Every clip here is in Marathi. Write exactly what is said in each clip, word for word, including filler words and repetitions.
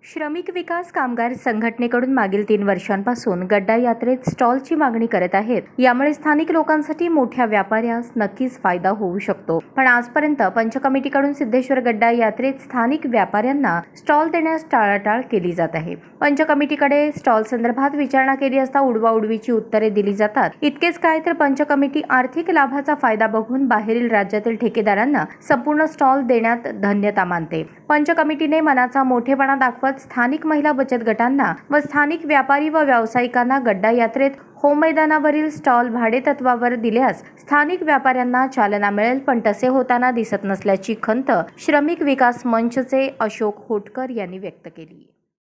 श्रमिक विकास कामगार संघटनेकडून मागील तीन वर्षांपासून गड्डा यात्रेत स्टॉलची मागणी करत आहेत। यामुळे स्थानिक लोकांसाठी मोठ्या व्यापाऱ्यास नक्कीच फायदा होऊ शकतो। पण आजपर्यंत पंच कमिटीकडून सिद्धेश्वर गड्डा यात्रेत स्थानिक व्यापाऱ्यांना स्टॉल देण्यास टाळाटाळ केली जात आहे। पंच कमिटीकडे स्टॉल संदर्भात विचारणा केली असता उडवाउडवीची उत्तरे दिली जातात। इतकेच काय तर पंच कमिटी आर्थिक लाभाचा फायदा बघून बाहेरील राज्यातील ठेकेदारांना संपूर्ण स्टॉल देण्यात धन्यता मानते। पंच कमिटीने मनाचा मोठेपणा दाखवत स्थानिक महिला बचत गटांना व स्थानिक व्यापारी व व्यावसायिकांना गड्डा यात्रेत होम मैदानावरील स्टॉल भाडे तत्वावर दिल्यास स्थानिक व्यापाऱ्यांना चालना मिळेल, पण तसे होताना दिसत नसल्याची खंत श्रमिक विकास मंचचे अशोक होटकर यांनी व्यक्त केली।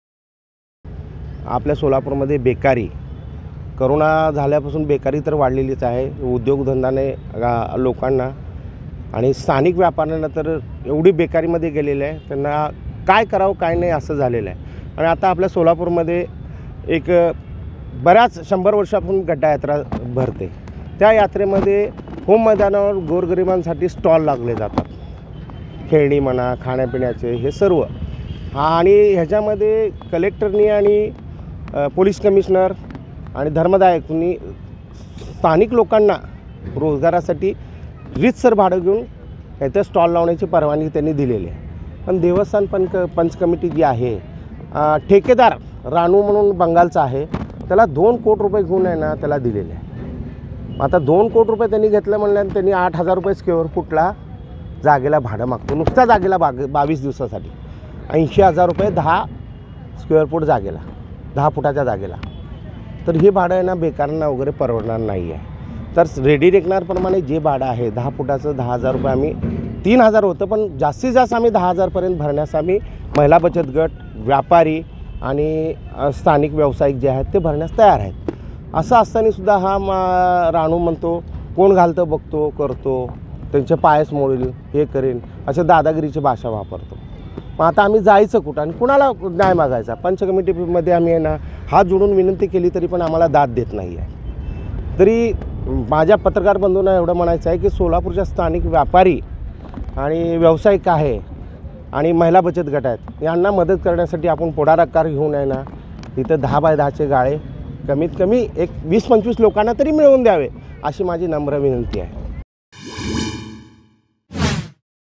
आपल्या सोलापूरमध्ये बेकारी कोरोना झाल्यापासून बेकारी तर वाढलेलीच आहे। उद्योगधंदाने लोकांना आणि स्थानिक व्यापाऱ्यांना तर एवढी बेकारीमध्ये गेलेले आहे, त्यांना काय करावं काय नाही असं झालेलं आहे। आणि आता आपल्या सोलापूरमध्ये एक बऱ्याच शंभर वर्षापासून गड्डा यात्रा भरते। त्या यात्रेमध्ये होम मैदानावर गोरगरिबांसाठी स्टॉल लागले जातात, खेळणी म्हणा, खाण्यापिण्याचे हे सर्व। आणि ह्याच्यामध्ये कलेक्टरनी आणि पोलीस कमिशनर आणि धर्मदायकांनी स्थानिक लोकांना रोजगारासाठी रीतसर भाडं घेऊन इथे स्टॉल लावण्याची परवानगी त्यांनी दिलेली आहे। पण देवस्थान पंच पंच कमिटी जी आहे, ठेकेदार रानू म्हणून बंगालचा आहे, त्याला दोन कोटी रुपये घेऊन आहे ना त्याला दिलेले आहे। आता दोन कोटी रुपये त्यांनी घेतलं म्हणल्यानं त्यांनी आठ हजार रुपये स्क्वेअर फूटला जागेला भाडं मागतो, नुसत्या जागेला बाग बावीस दिवसासाठी ऐंशी हजार रुपये दहा स्क्वेअर फूट जागेला, दहा फुटाच्या जागेला। तर हे भाडं आहे ना बेकारांना वगैरे परवडणार नाही आहे। तर रेडी रेकनरप्रमाणे जे भाडं आहे दहा फुटाचं दहा हजार रुपये आम्ही तीन हजार होतं, पण जास्तीत जास्त आम्ही दहा हजारपर्यंत भरण्यास आम्ही महिला बचत गट, व्यापारी आणि स्थानिक व्यावसायिक जे आहेत ते भरण्यास तयार आहेत। असं असतानासुद्धा हा मा राणू म्हणतो कोण घालतं बघतो करतो, त्यांचे पायस मोडील हे करेन अशा दादागिरीची भाषा वापरतो। मग आता आम्ही जायचं कुठं आणि कुणाला न्याय मागायचा? पंच कमिटीमध्ये आम्ही आहे ना हात जोडून विनंती केली तरी पण आम्हाला दाद देत नाही आहे। तरी माझ्या पत्रकार बंधूंना एवढं म्हणायचं आहे की सोलापूरच्या स्थानिक व्यापारी आणि व्यावसायिक आहे आणि महिला बचत गट आहेत, यांना मदत करण्यासाठी आपण पुढाकार घेऊन आहे ना इथं दहा बाय दहाचे गाळे कमीत कमी एक वीस पंचवीस लोकांना तरी मिळवून द्यावे अशी माझी नम्र विनंती आहे।